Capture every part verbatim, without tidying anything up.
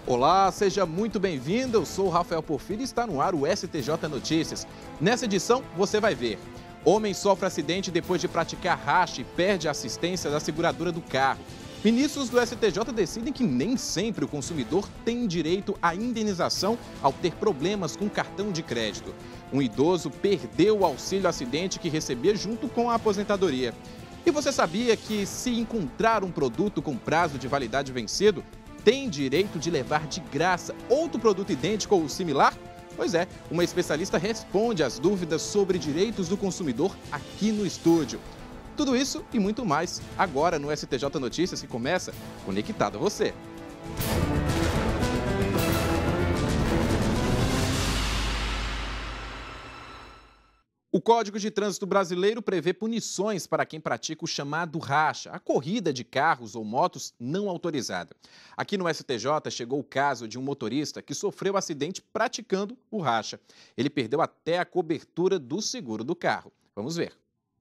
Olá, seja muito bem-vindo. Eu sou o Rafael Porfírio e está no ar o S T J Notícias. Nessa edição, você vai ver: homem sofre acidente depois de praticar racha e perde a assistência da seguradora do carro. Ministros do S T J decidem que nem sempre o consumidor tem direito à indenização ao ter problemas com cartão de crédito. Um idoso perdeu o auxílio acidente que recebia junto com a aposentadoria. E você sabia que, se encontrar um produto com prazo de validade vencido, tem direito de levar de graça outro produto idêntico ou similar? Pois é, uma especialista responde às dúvidas sobre direitos do consumidor aqui no estúdio. Tudo isso e muito mais agora no S T J Notícias, que começa conectado a você. O Código de Trânsito Brasileiro prevê punições para quem pratica o chamado racha, a corrida de carros ou motos não autorizada. Aqui no S T J chegou o caso de um motorista que sofreu acidente praticando o racha. Ele perdeu até a cobertura do seguro do carro. Vamos ver.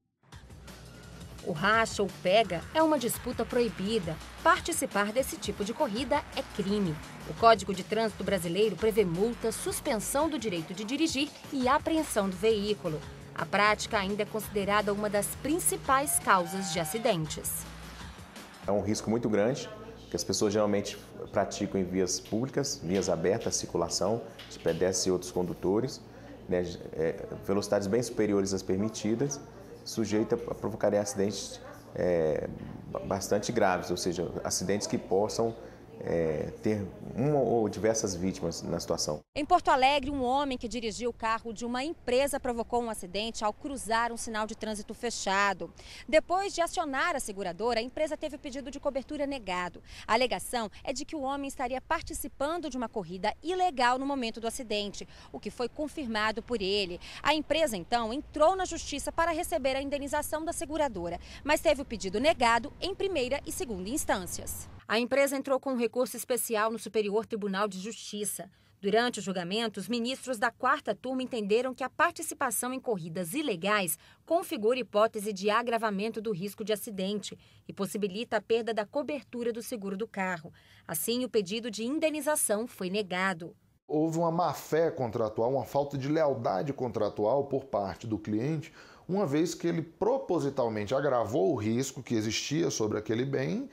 O racha ou pega é uma disputa proibida. Participar desse tipo de corrida é crime. O Código de Trânsito Brasileiro prevê multa, suspensão do direito de dirigir e apreensão do veículo. A prática ainda é considerada uma das principais causas de acidentes. É um risco muito grande, que as pessoas geralmente praticam em vias públicas, vias abertas, circulação de pedestres e outros condutores, né, é, velocidades bem superiores às permitidas, sujeita a provocar acidentes é, bastante graves, ou seja, acidentes que possam É, ter uma ou diversas vítimas na situação. Em Porto Alegre, um homem que dirigiu o carro de uma empresa provocou um acidente ao cruzar um sinal de trânsito fechado. Depois de acionar a seguradora, a empresa teve o pedido de cobertura negado. A alegação é de que o homem estaria participando de uma corrida ilegal no momento do acidente, o que foi confirmado por ele. A empresa, então, entrou na justiça para receber a indenização da seguradora, mas teve o pedido negado em primeira e segunda instâncias. A empresa entrou com um recurso especial no Superior Tribunal de Justiça. Durante o julgamento, os ministros da quarta turma entenderam que a participação em corridas ilegais configura hipótese de agravamento do risco de acidente e possibilita a perda da cobertura do seguro do carro. Assim, o pedido de indenização foi negado. Houve uma má-fé contratual, uma falta de lealdade contratual por parte do cliente, uma vez que ele propositalmente agravou o risco que existia sobre aquele bem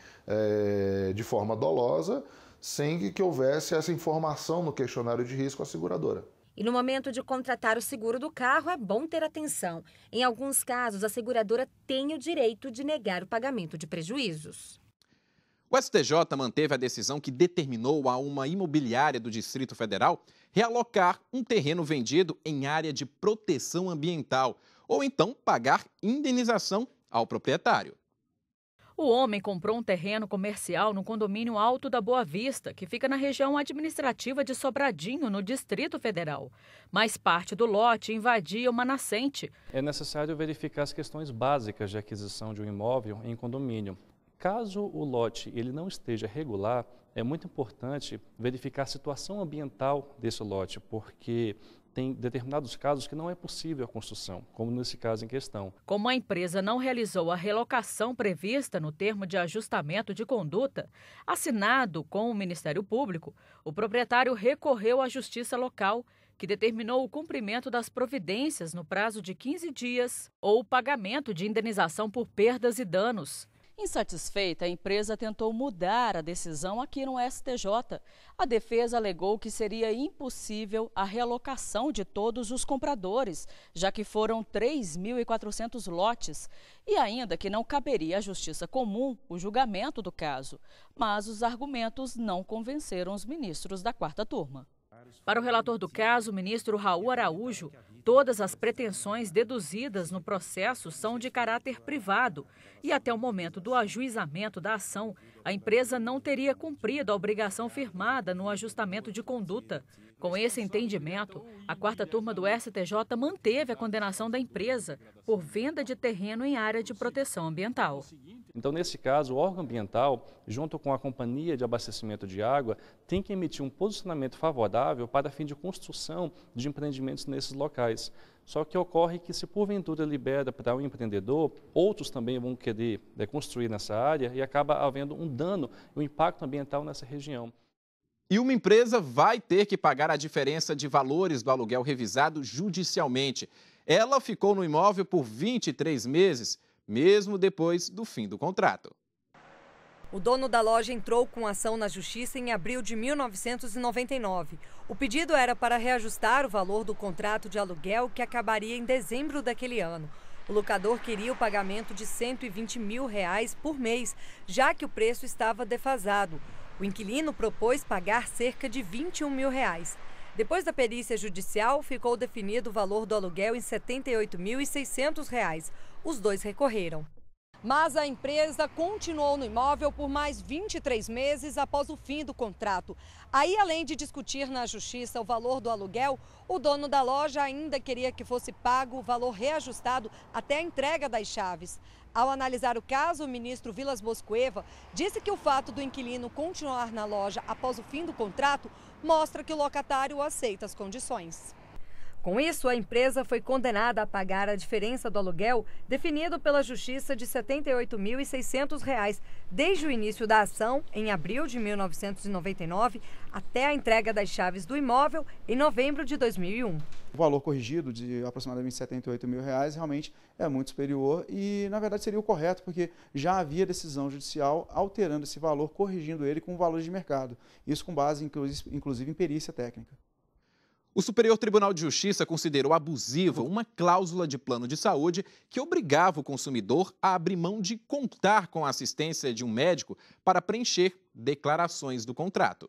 é, de forma dolosa, sem que houvesse essa informação no questionário de risco à seguradora. E no momento de contratar o seguro do carro, é bom ter atenção. Em alguns casos, a seguradora tem o direito de negar o pagamento de prejuízos. O S T J manteve a decisão que determinou a uma imobiliária do Distrito Federal realocar um terreno vendido em área de proteção ambiental, ou então pagar indenização ao proprietário. O homem comprou um terreno comercial no condomínio Alto da Boa Vista, que fica na região administrativa de Sobradinho, no Distrito Federal. Mas parte do lote invadia uma nascente. É necessário verificar as questões básicas de aquisição de um imóvel em condomínio. Caso o lote ele não esteja regular, é muito importante verificar a situação ambiental desse lote, porque tem determinados casos que não é possível a construção, como nesse caso em questão. Como a empresa não realizou a relocação prevista no termo de ajustamento de conduta, assinado com o Ministério Público, o proprietário recorreu à Justiça Local, que determinou o cumprimento das providências no prazo de quinze dias ou o pagamento de indenização por perdas e danos. Insatisfeita, a empresa tentou mudar a decisão aqui no S T J. A defesa alegou que seria impossível a realocação de todos os compradores, já que foram três mil e quatrocentos lotes, e ainda que não caberia à justiça comum o julgamento do caso. Mas os argumentos não convenceram os ministros da quarta turma. Para o relator do caso, o ministro Raul Araújo, todas as pretensões deduzidas no processo são de caráter privado e até o momento do ajuizamento da ação, a empresa não teria cumprido a obrigação firmada no ajustamento de conduta. Com esse entendimento, a quarta turma do S T J manteve a condenação da empresa por venda de terreno em área de proteção ambiental. Então, nesse caso, o órgão ambiental, junto com a companhia de abastecimento de água, tem que emitir um posicionamento favorável para fim de construção de empreendimentos nesses locais. Só que ocorre que, se porventura libera para um empreendedor, outros também vão querer é, construir nessa área e acaba havendo um dano, um impacto ambiental nessa região. E uma empresa vai ter que pagar a diferença de valores do aluguel revisado judicialmente. Ela ficou no imóvel por vinte e três meses, mesmo depois do fim do contrato. O dono da loja entrou com ação na justiça em abril de mil novecentos e noventa e nove. O pedido era para reajustar o valor do contrato de aluguel que acabaria em dezembro daquele ano. O locador queria o pagamento de cento e vinte mil reais por mês, já que o preço estava defasado. O inquilino propôs pagar cerca de vinte e um mil reais. Depois da perícia judicial, ficou definido o valor do aluguel em setenta e oito mil e seiscentos reais. Os dois recorreram. Mas a empresa continuou no imóvel por mais vinte e três meses após o fim do contrato. Aí, além de discutir na justiça o valor do aluguel, o dono da loja ainda queria que fosse pago o valor reajustado até a entrega das chaves. Ao analisar o caso, o ministro Vilas Boas Cueva disse que o fato do inquilino continuar na loja após o fim do contrato mostra que o locatário aceita as condições. Com isso, a empresa foi condenada a pagar a diferença do aluguel definido pela Justiça de setenta e oito mil e seiscentos reais, desde o início da ação, em abril de mil novecentos e noventa e nove, até a entrega das chaves do imóvel em novembro de dois mil e um. O valor corrigido de aproximadamente setenta e oito mil reais realmente é muito superior e, na verdade, seria o correto, porque já havia decisão judicial alterando esse valor, corrigindo ele com o valor de mercado. Isso com base, inclusive, em perícia técnica. O Superior Tribunal de Justiça considerou abusiva uma cláusula de plano de saúde que obrigava o consumidor a abrir mão de contar com a assistência de um médico para preencher declarações do contrato.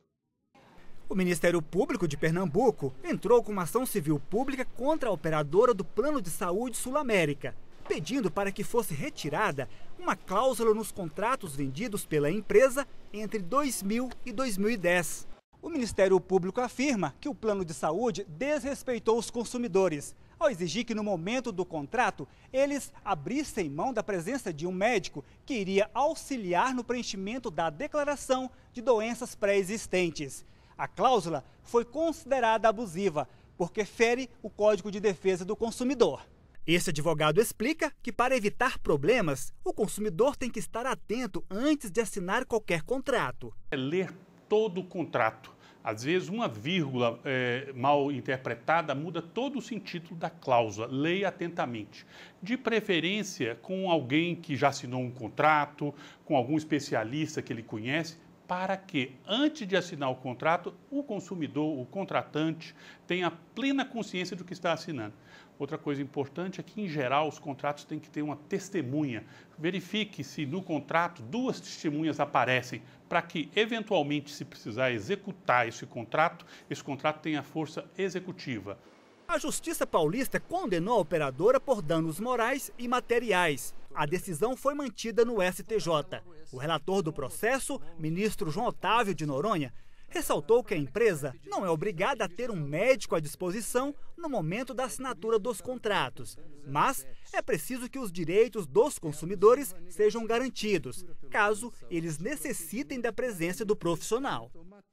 O Ministério Público de Pernambuco entrou com uma ação civil pública contra a operadora do Plano de Saúde Sul América, pedindo para que fosse retirada uma cláusula nos contratos vendidos pela empresa entre dois mil e dois mil e dez. O Ministério Público afirma que o plano de saúde desrespeitou os consumidores, ao exigir que no momento do contrato eles abrissem mão da presença de um médico que iria auxiliar no preenchimento da declaração de doenças pré-existentes. A cláusula foi considerada abusiva, porque fere o Código de Defesa do Consumidor. Esse advogado explica que, para evitar problemas, o consumidor tem que estar atento antes de assinar qualquer contrato. É ler todo o contrato. Às vezes, uma vírgula é, mal interpretada muda todo o sentido da cláusula. Leia atentamente. De preferência, com alguém que já assinou um contrato, com algum especialista que ele conhece, para que, antes de assinar o contrato, o consumidor, o contratante, tenha plena consciência do que está assinando. Outra coisa importante é que, em geral, os contratos têm que ter uma testemunha. Verifique se no contrato duas testemunhas aparecem, para que, eventualmente, se precisar executar esse contrato, esse contrato tenha força executiva. A Justiça Paulista condenou a operadora por danos morais e materiais. A decisão foi mantida no S T J. O relator do processo, ministro João Otávio de Noronha, ressaltou que a empresa não é obrigada a ter um médico à disposição no momento da assinatura dos contratos, mas é preciso que os direitos dos consumidores sejam garantidos, caso eles necessitem da presença do profissional.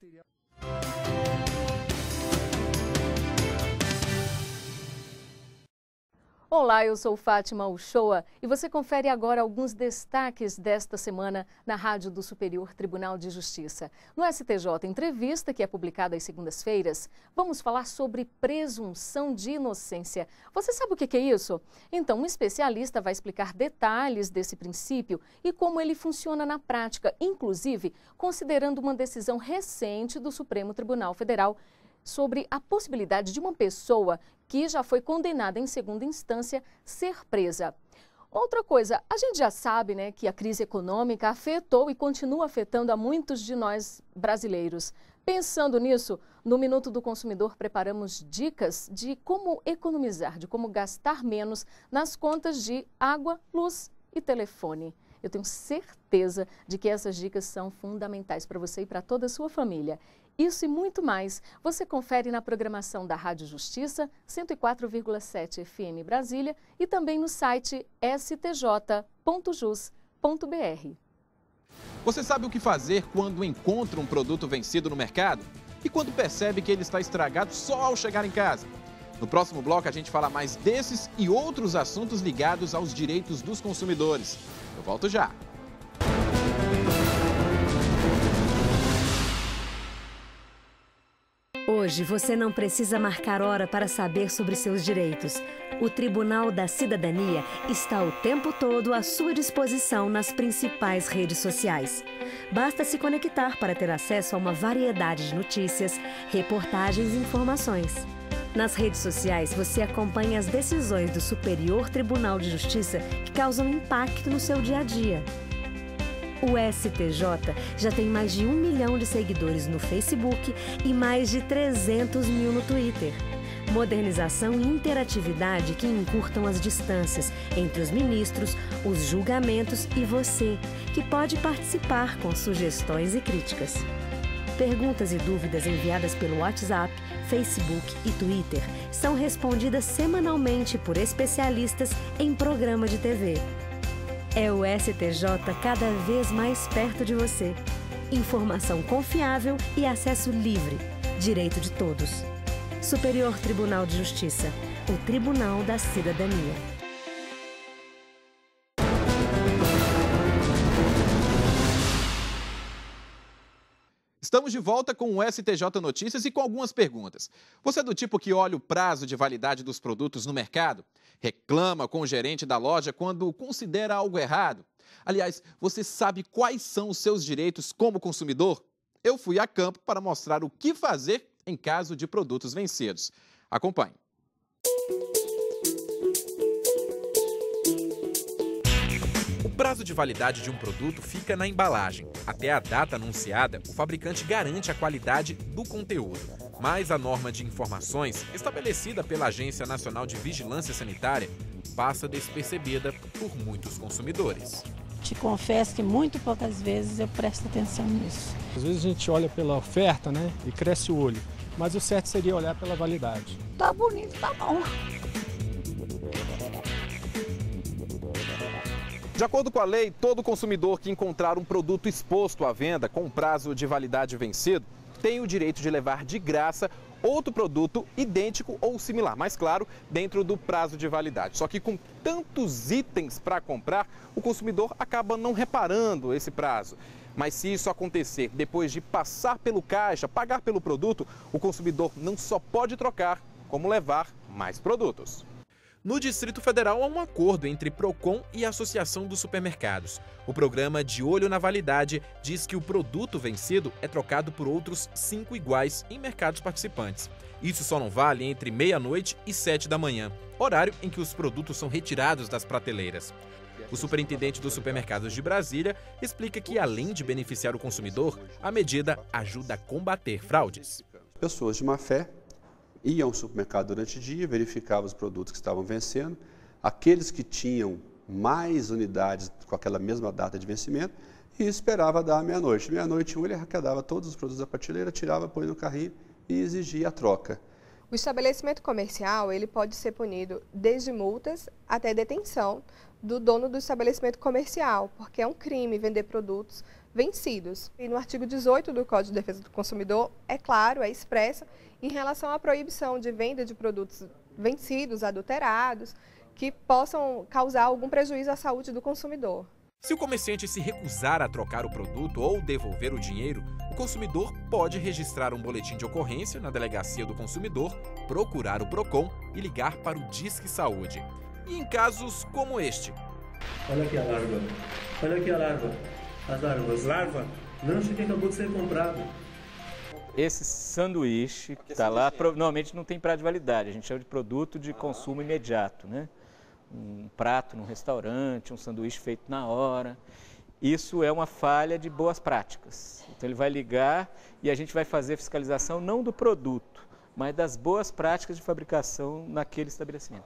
Olá, eu sou Fátima Uchoa e você confere agora alguns destaques desta semana na Rádio do Superior Tribunal de Justiça. No S T J Entrevista, que é publicada às segundas-feiras, vamos falar sobre presunção de inocência. Você sabe o que é isso? Então, um especialista vai explicar detalhes desse princípio e como ele funciona na prática, inclusive considerando uma decisão recente do Supremo Tribunal Federal sobre a possibilidade de uma pessoa que já foi condenada em segunda instância ser presa. Outra coisa, a gente já sabe, né, que a crise econômica afetou e continua afetando a muitos de nós brasileiros. Pensando nisso, no Minuto do Consumidor preparamos dicas de como economizar, de como gastar menos nas contas de água, luz e telefone. Eu tenho certeza de que essas dicas são fundamentais para você e para toda a sua família. Isso e muito mais você confere na programação da Rádio Justiça, cento e quatro vírgula sete F M Brasília e também no site s t j ponto jus ponto b r. Você sabe o que fazer quando encontra um produto vencido no mercado? E quando percebe que ele está estragado só ao chegar em casa? No próximo bloco a gente fala mais desses e outros assuntos ligados aos direitos dos consumidores. Eu volto já. Hoje você não precisa marcar hora para saber sobre seus direitos. O Tribunal da Cidadania está o tempo todo à sua disposição nas principais redes sociais. Basta se conectar para ter acesso a uma variedade de notícias, reportagens e informações. Nas redes sociais, você acompanha as decisões do Superior Tribunal de Justiça que causam impacto no seu dia a dia. O S T J já tem mais de um milhão de seguidores no Facebook e mais de trezentos mil no Twitter. Modernização e interatividade que encurtam as distâncias entre os ministros, os julgamentos e você, que pode participar com sugestões e críticas. Perguntas e dúvidas enviadas pelo WhatsApp, Facebook e Twitter são respondidas semanalmente por especialistas em programa de T V. É o S T J cada vez mais perto de você. Informação confiável e acesso livre. Direito de todos. Superior Tribunal de Justiça. O Tribunal da Cidadania. Estamos de volta com o S T J Notícias e com algumas perguntas. Você é do tipo que olha o prazo de validade dos produtos no mercado? Reclama com o gerente da loja quando considera algo errado? Aliás, você sabe quais são os seus direitos como consumidor? Eu fui a campo para mostrar o que fazer em caso de produtos vencidos. Acompanhe. O prazo de validade de um produto fica na embalagem. Até a data anunciada, o fabricante garante a qualidade do conteúdo. Mas a norma de informações, estabelecida pela Agência Nacional de Vigilância Sanitária, passa despercebida por muitos consumidores. Te confesso que muito poucas vezes eu presto atenção nisso. Às vezes a gente olha pela oferta, né, e cresce o olho. Mas o certo seria olhar pela validade. Tá bonito, tá bom. De acordo com a lei, todo consumidor que encontrar um produto exposto à venda com prazo de validade vencido tem o direito de levar de graça outro produto idêntico ou similar, mas claro, dentro do prazo de validade. Só que com tantos itens para comprar, o consumidor acaba não reparando esse prazo. Mas se isso acontecer depois de passar pelo caixa, pagar pelo produto, o consumidor não só pode trocar, como levar mais produtos. No Distrito Federal há um acordo entre Procon e a Associação dos Supermercados. O programa De Olho na Validade diz que o produto vencido é trocado por outros cinco iguais em mercados participantes. Isso só não vale entre meia-noite e sete da manhã, horário em que os produtos são retirados das prateleiras. O superintendente dos supermercados de Brasília explica que, além de beneficiar o consumidor, a medida ajuda a combater fraudes. Pessoas de má fé iam ao supermercado durante o dia, verificavam os produtos que estavam vencendo, aqueles que tinham mais unidades com aquela mesma data de vencimento e esperava dar meia-noite. Meia-noite, um, ele arrecadava todos os produtos da prateleira, tirava, põe no carrinho e exigia a troca. O estabelecimento comercial ele pode ser punido desde multas até detenção do dono do estabelecimento comercial, porque é um crime vender produtos vencidos. E no artigo dezoito do Código de Defesa do Consumidor, é claro, é expressa em relação à proibição de venda de produtos vencidos, adulterados, que possam causar algum prejuízo à saúde do consumidor. Se o comerciante se recusar a trocar o produto ou devolver o dinheiro, o consumidor pode registrar um boletim de ocorrência na Delegacia do Consumidor, procurar o Procon e ligar para o Disque Saúde. E em casos como este. Olha aqui a larva. Olha aqui a larva. As larvas. Larva? Lanche que acabou de ser comprado. Esse sanduíche que está lá, normalmente não tem prazo de validade. A gente chama de produto de consumo imediato, né? Um prato num restaurante, um sanduíche feito na hora. Isso é uma falha de boas práticas. Então ele vai ligar e a gente vai fazer fiscalização não do produto, mas das boas práticas de fabricação naquele estabelecimento.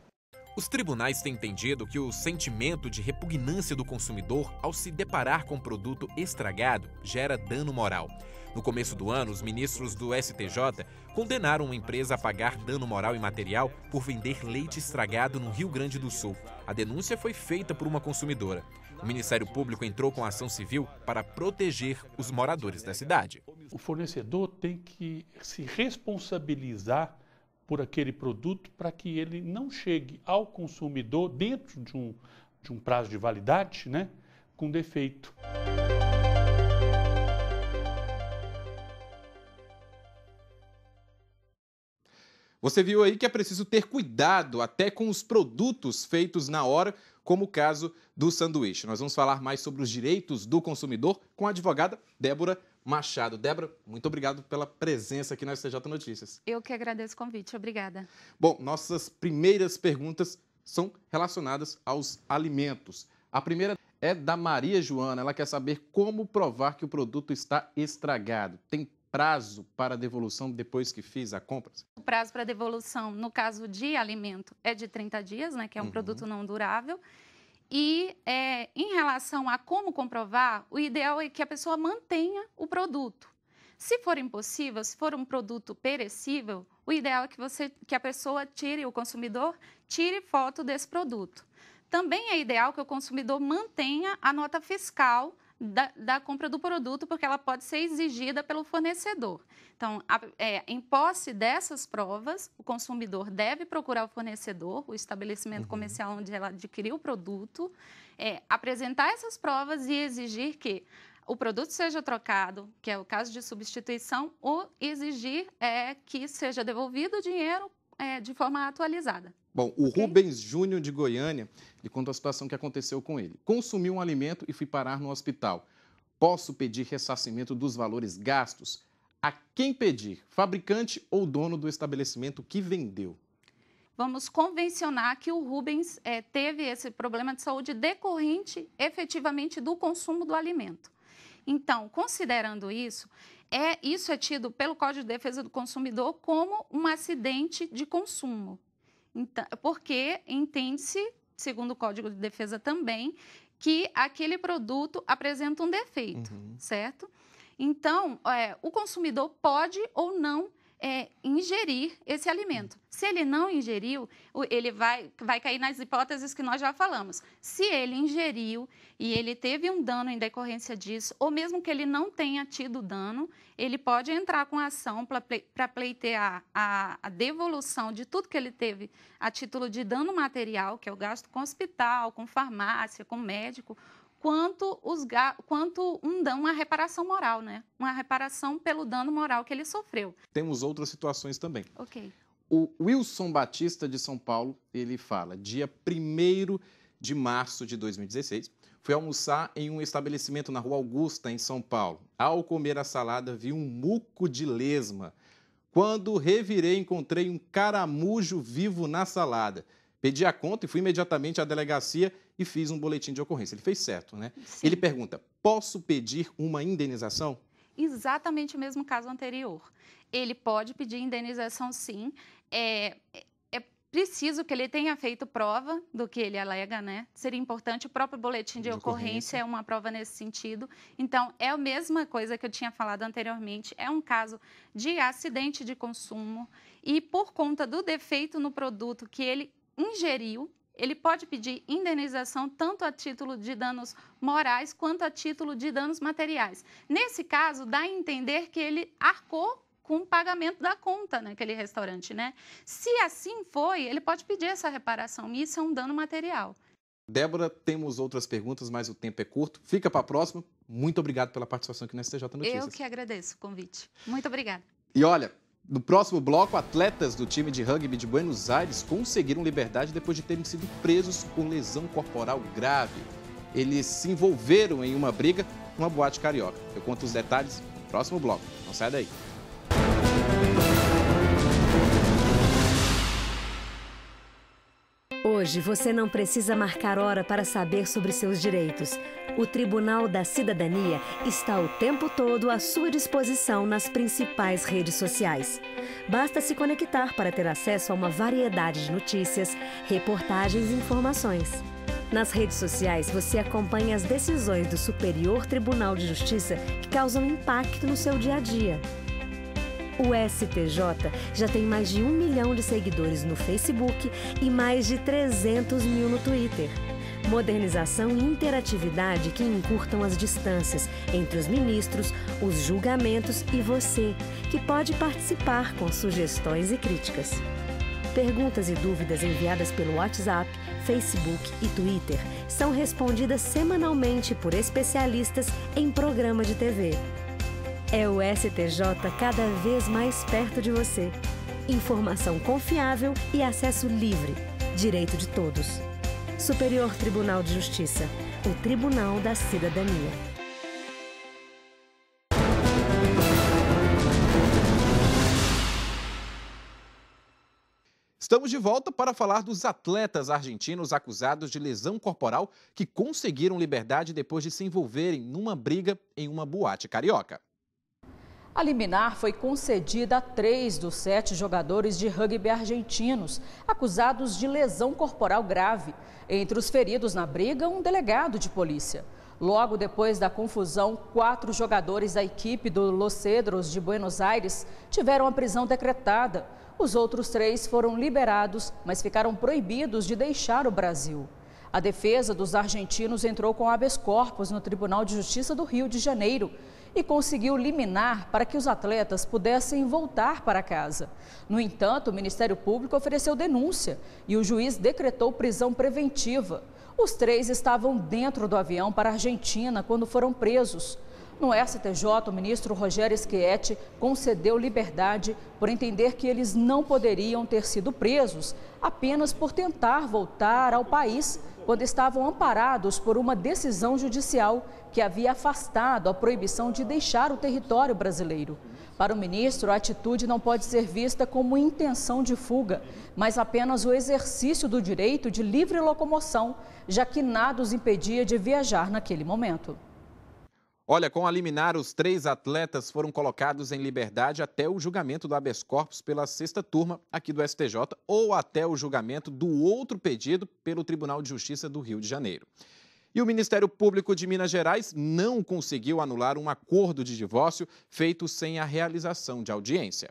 Os tribunais têm entendido que o sentimento de repugnância do consumidor ao se deparar com produto estragado gera dano moral. No começo do ano, os ministros do S T J condenaram uma empresa a pagar dano moral e material por vender leite estragado no Rio Grande do Sul. A denúncia foi feita por uma consumidora. O Ministério Público entrou com ação civil para proteger os moradores da cidade. O fornecedor tem que se responsabilizar por aquele produto para que ele não chegue ao consumidor dentro de um, de um prazo de validade, né, com defeito. Você viu aí que é preciso ter cuidado até com os produtos feitos na hora, como o caso do sanduíche. Nós vamos falar mais sobre os direitos do consumidor com a advogada Débora Machado. Débora, muito obrigado pela presença aqui na S T J Notícias. Eu que agradeço o convite, obrigada. Bom, nossas primeiras perguntas são relacionadas aos alimentos. A primeira é da Maria Joana. Ela quer saber como provar que o produto está estragado. Tem prazo para devolução depois que fiz a compra? O prazo para devolução, no caso de alimento, é de trinta dias, né, que é um uhum. produto não durável. E é, em relação a como comprovar, o ideal é que a pessoa mantenha o produto. Se for impossível, se for um produto perecível, o ideal é que, você, que a pessoa tire, o consumidor, tire foto desse produto. Também é ideal que o consumidor mantenha a nota fiscal Da, da compra do produto, porque ela pode ser exigida pelo fornecedor. Então, a, é, em posse dessas provas, o consumidor deve procurar o fornecedor, o estabelecimento uhum. comercial onde ela adquiriu o produto, é, apresentar essas provas e exigir que o produto seja trocado, que é o caso de substituição, ou exigir é, que seja devolvido o dinheiro é, de forma atualizada. Bom, o okay. Rubens Júnior de Goiânia, ele conta a situação que aconteceu com ele. Consumi um alimento e fui parar no hospital. Posso pedir ressarcimento dos valores gastos? A quem pedir? Fabricante ou dono do estabelecimento que vendeu? Vamos convencionar que o Rubens é, teve esse problema de saúde decorrente efetivamente do consumo do alimento. Então, considerando isso, é, isso é tido pelo Código de Defesa do Consumidor como um acidente de consumo. Então, porque entende-se, segundo o Código de Defesa também, que aquele produto apresenta um defeito, uhum. certo? Então, é, o consumidor pode ou não é, ingerir esse alimento. Se ele não ingeriu, ele vai, vai cair nas hipóteses que nós já falamos. Se ele ingeriu e ele teve um dano em decorrência disso, ou mesmo que ele não tenha tido dano, ele pode entrar com ação para pleitear a, a devolução de tudo que ele teve a título de dano material, que é o gasto com hospital, com farmácia, com médico, quanto, os, quanto um dano, uma reparação moral, né? Uma reparação pelo dano moral que ele sofreu. Temos outras situações também. Ok. O Wilson Batista, de São Paulo, ele fala, dia primeiro de março de dois mil e dezesseis, fui almoçar em um estabelecimento na Rua Augusta, em São Paulo. Ao comer a salada, vi um muco de lesma. Quando revirei, encontrei um caramujo vivo na salada. Pedi a conta e fui imediatamente à delegacia e fiz um boletim de ocorrência. Ele fez certo, né? Sim. Ele pergunta, posso pedir uma indenização? Exatamente o mesmo caso anterior. Ele pode pedir indenização, sim. É, é preciso que ele tenha feito prova do que ele alega, né? Seria importante, o próprio boletim de, de ocorrência, ocorrência é uma prova nesse sentido. Então, é a mesma coisa que eu tinha falado anteriormente. É um caso de acidente de consumo e por conta do defeito no produto que ele ingeriu, ele pode pedir indenização tanto a título de danos morais quanto a título de danos materiais. Nesse caso, dá a entender que ele arcou com o pagamento da conta naquele restaurante, né? Se assim foi, ele pode pedir essa reparação, e isso é um dano material. Débora, temos outras perguntas, mas o tempo é curto. Fica para a próxima. Muito obrigado pela participação aqui no S T J Notícias. Eu que agradeço o convite. Muito obrigada. E olha, no próximo bloco, atletas do time de rugby de Buenos Aires conseguiram liberdade depois de terem sido presos com lesão corporal grave. Eles se envolveram em uma briga numa boate carioca. Eu conto os detalhes no próximo bloco. Não sai daí. Hoje você não precisa marcar hora para saber sobre seus direitos. O Tribunal da Cidadania está o tempo todo à sua disposição nas principais redes sociais. Basta se conectar para ter acesso a uma variedade de notícias, reportagens e informações. Nas redes sociais você acompanha as decisões do Superior Tribunal de Justiça que causam impacto no seu dia a dia. O S T J já tem mais de um milhão de seguidores no Facebook e mais de trezentos mil no Twitter. Modernização e interatividade que encurtam as distâncias entre os ministros, os julgamentos e você, que pode participar com sugestões e críticas. Perguntas e dúvidas enviadas pelo WhatsApp, Facebook e Twitter são respondidas semanalmente por especialistas em programa de T V. É o S T J cada vez mais perto de você. informação confiável e acesso livre. Direito de todos. Superior Tribunal de Justiça, o Tribunal da Cidadania. Estamos de volta para falar dos atletas argentinos acusados de lesão corporal que conseguiram liberdade depois de se envolverem numa briga em uma boate carioca. A liminar foi concedida a três dos sete jogadores de rugby argentinos, acusados de lesão corporal grave. Entre os feridos na briga, um delegado de polícia. Logo depois da confusão, quatro jogadores da equipe do Los Cedros de Buenos Aires tiveram a prisão decretada. Os outros três foram liberados, mas ficaram proibidos de deixar o Brasil. A defesa dos argentinos entrou com habeas corpus no Tribunal de Justiça do Rio de Janeiro e conseguiu liminar para que os atletas pudessem voltar para casa. No entanto, o Ministério Público ofereceu denúncia e o juiz decretou prisão preventiva. Os três estavam dentro do avião para a Argentina quando foram presos. No S T J, o ministro Rogério Schietti concedeu liberdade por entender que eles não poderiam ter sido presos apenas por tentar voltar ao país quando estavam amparados por uma decisão judicial que havia afastado a proibição de deixar o território brasileiro. Para o ministro, a atitude não pode ser vista como intenção de fuga, mas apenas o exercício do direito de livre locomoção, já que nada os impedia de viajar naquele momento. Olha, com a liminar, os três atletas foram colocados em liberdade até o julgamento do habeas corpus pela sexta turma aqui do S T J ou até o julgamento do outro pedido pelo Tribunal de Justiça do Rio de Janeiro. E o Ministério Público de Minas Gerais não conseguiu anular um acordo de divórcio feito sem a realização de audiência.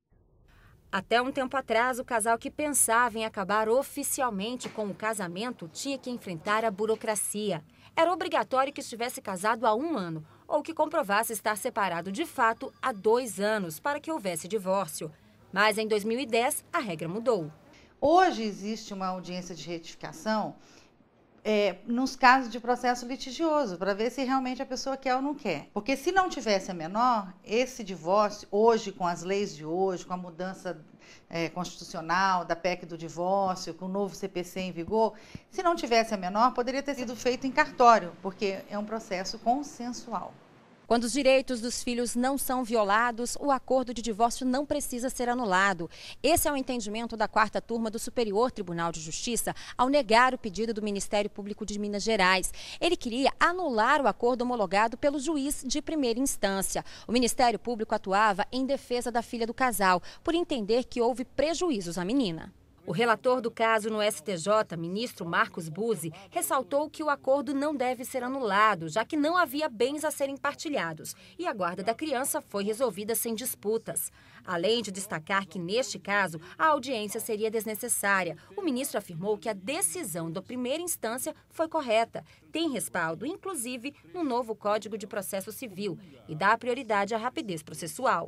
Até um tempo atrás, o casal que pensava em acabar oficialmente com o casamento tinha que enfrentar a burocracia. Era obrigatório que estivesse casado há um ano ou que comprovasse estar separado de fato há dois anos para que houvesse divórcio. Mas em dois mil e dez, a regra mudou. Hoje existe uma audiência de retificação é, nos casos de processo litigioso, para ver se realmente a pessoa quer ou não quer. Porque se não tivesse a menor, esse divórcio, hoje, com as leis de hoje, com a mudança é, constitucional da P E C do divórcio, com o novo C P C em vigor, se não tivesse a menor, poderia ter sido feito em cartório, porque é um processo consensual. Quando os direitos dos filhos não são violados, o acordo de divórcio não precisa ser anulado. Esse é o entendimento da quarta turma do Superior Tribunal de Justiça ao negar o pedido do Ministério Público de Minas Gerais. Ele queria anular o acordo homologado pelo juiz de primeira instância. O Ministério Público atuava em defesa da filha do casal, por entender que houve prejuízos à menina. O relator do caso no S T J, ministro Marcos Buzzi, ressaltou que o acordo não deve ser anulado, já que não havia bens a serem partilhados e a guarda da criança foi resolvida sem disputas. Além de destacar que, neste caso, a audiência seria desnecessária, o ministro afirmou que a decisão da primeira instância foi correta, tem respaldo, inclusive, no novo Código de Processo Civil e dá prioridade à rapidez processual.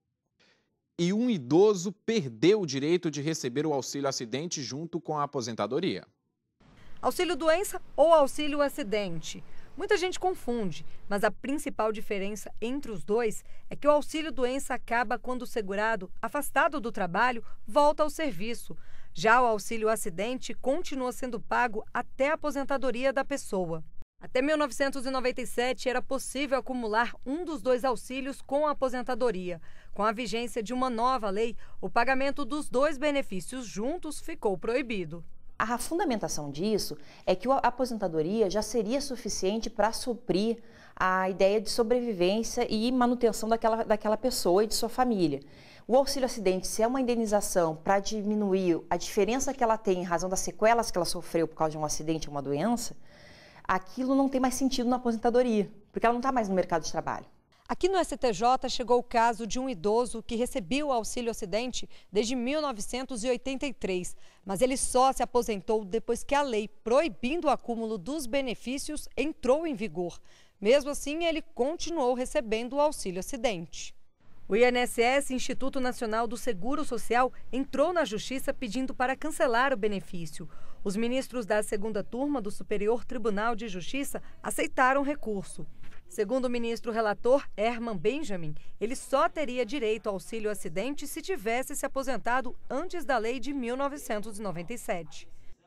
E um idoso perdeu o direito de receber o auxílio-acidente junto com a aposentadoria. Auxílio-doença ou auxílio-acidente? Muita gente confunde, mas a principal diferença entre os dois é que o auxílio-doença acaba quando o segurado, afastado do trabalho, volta ao serviço. Já o auxílio-acidente continua sendo pago até a aposentadoria da pessoa. Até mil novecentos e noventa e sete era possível acumular um dos dois auxílios com a aposentadoria. Com a vigência de uma nova lei, o pagamento dos dois benefícios juntos ficou proibido. A fundamentação disso é que a aposentadoria já seria suficiente para suprir a ideia de sobrevivência e manutenção daquela, daquela pessoa e de sua família. O auxílio-acidente, se é uma indenização para diminuir a diferença que ela tem em razão das sequelas que ela sofreu por causa de um acidente ou uma doença, aquilo não tem mais sentido na aposentadoria, porque ela não está mais no mercado de trabalho. Aqui no S T J chegou o caso de um idoso que recebia o auxílio-acidente desde mil novecentos e oitenta e três, mas ele só se aposentou depois que a lei proibindo o acúmulo dos benefícios entrou em vigor. Mesmo assim, ele continuou recebendo o auxílio-acidente. O I N S S, Instituto Nacional do Seguro Social, entrou na Justiça pedindo para cancelar o benefício. Os ministros da segunda turma do Superior Tribunal de Justiça aceitaram o recurso. Segundo o ministro relator Herman Benjamin, ele só teria direito ao auxílio acidente se tivesse se aposentado antes da lei de mil novecentos e noventa e sete.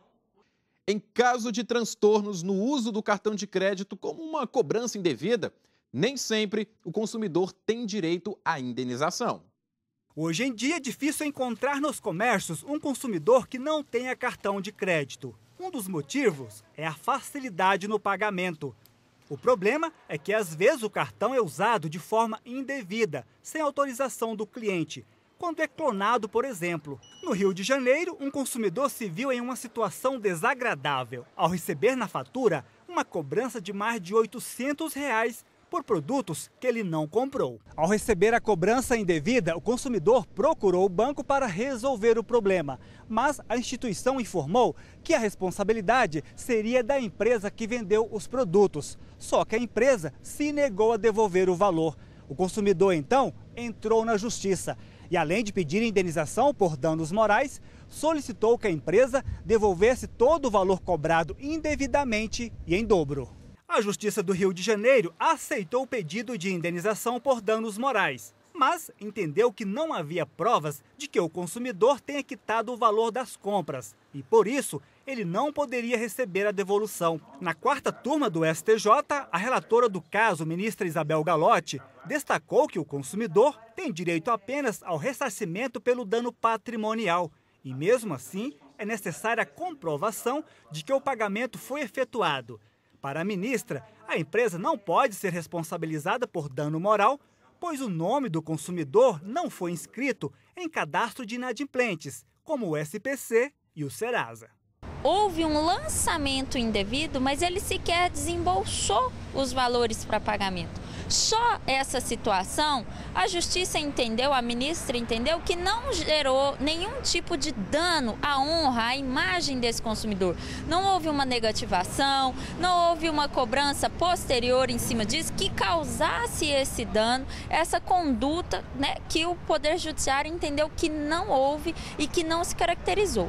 Em caso de transtornos no uso do cartão de crédito como uma cobrança indevida, nem sempre o consumidor tem direito à indenização. Hoje em dia é difícil encontrar nos comércios um consumidor que não tenha cartão de crédito. Um dos motivos é a facilidade no pagamento. O problema é que às vezes o cartão é usado de forma indevida, sem autorização do cliente, quando é clonado, por exemplo. No Rio de Janeiro, um consumidor se viu em uma situação desagradável ao receber na fatura uma cobrança de mais de oitocentos reais por produtos que ele não comprou. Ao receber a cobrança indevida, o consumidor procurou o banco para resolver o problema, mas a instituição informou que a responsabilidade seria da empresa que vendeu os produtos. Só que a empresa se negou a devolver o valor. O consumidor, então, entrou na justiça e, além de pedir indenização por danos morais, solicitou que a empresa devolvesse todo o valor cobrado indevidamente e em dobro. A Justiça do Rio de Janeiro aceitou o pedido de indenização por danos morais, mas entendeu que não havia provas de que o consumidor tenha quitado o valor das compras e, por isso, ele não poderia receber a devolução. Na quarta turma do S T J, a relatora do caso, ministra Isabel Galotti, destacou que o consumidor tem direito apenas ao ressarcimento pelo dano patrimonial e, mesmo assim, é necessária a comprovação de que o pagamento foi efetuado. Para a ministra, a empresa não pode ser responsabilizada por dano moral, pois o nome do consumidor não foi inscrito em cadastro de inadimplentes, como o S P C e o Serasa. Houve um lançamento indevido, mas ele sequer desembolsou os valores para pagamento. Só essa situação, a Justiça entendeu, a ministra entendeu que não gerou nenhum tipo de dano à honra, à imagem desse consumidor. Não houve uma negativação, não houve uma cobrança posterior em cima disso que causasse esse dano, essa conduta, né, que o Poder Judiciário entendeu que não houve e que não se caracterizou.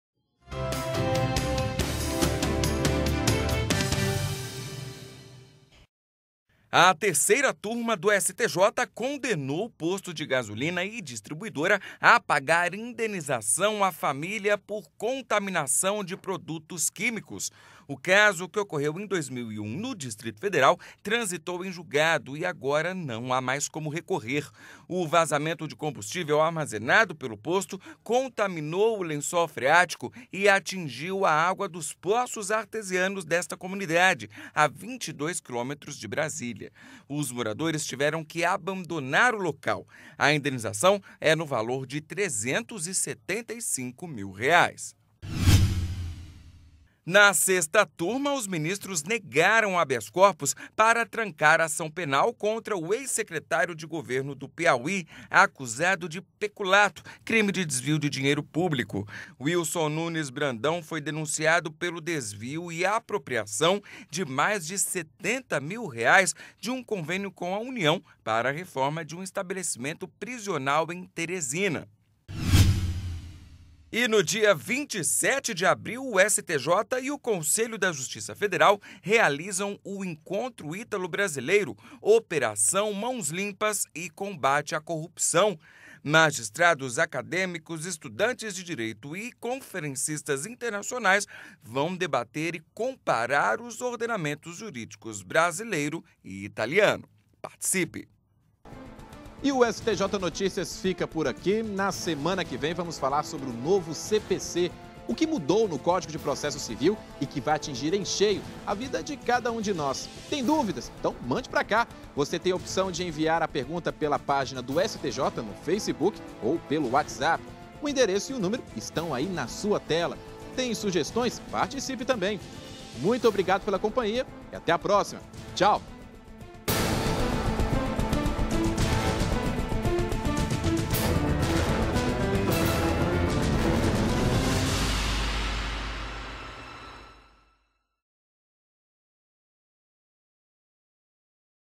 A terceira turma do S T J condenou o posto de gasolina e distribuidora a pagar indenização à família por contaminação de produtos químicos. O caso, que ocorreu em dois mil e um no Distrito Federal, transitou em julgado e agora não há mais como recorrer. O vazamento de combustível armazenado pelo posto contaminou o lençol freático e atingiu a água dos poços artesianos desta comunidade, a vinte e dois quilômetros de Brasília. Os moradores tiveram que abandonar o local. A indenização é no valor de trezentos e setenta e cinco mil reais. Na sexta turma, os ministros negaram habeas corpus para trancar ação penal contra o ex-secretário de governo do Piauí, acusado de peculato, crime de desvio de dinheiro público. Wilson Nunes Brandão foi denunciado pelo desvio e apropriação de mais de setenta mil reais de um convênio com a União para a reforma de um estabelecimento prisional em Teresina. E no dia vinte e sete de abril, o S T J e o Conselho da Justiça Federal realizam o Encontro Ítalo-Brasileiro, Operação Mãos Limpas e Combate à Corrupção. Magistrados, acadêmicos, estudantes de direito e conferencistas internacionais vão debater e comparar os ordenamentos jurídicos brasileiro e italiano. Participe! E o S T J Notícias fica por aqui. Na semana que vem vamos falar sobre o novo C P C, o que mudou no Código de Processo Civil e que vai atingir em cheio a vida de cada um de nós. Tem dúvidas? Então mande para cá. Você tem a opção de enviar a pergunta pela página do S T J no Facebook ou pelo WhatsApp. O endereço e o número estão aí na sua tela. Tem sugestões? Participe também. Muito obrigado pela companhia e até a próxima. Tchau!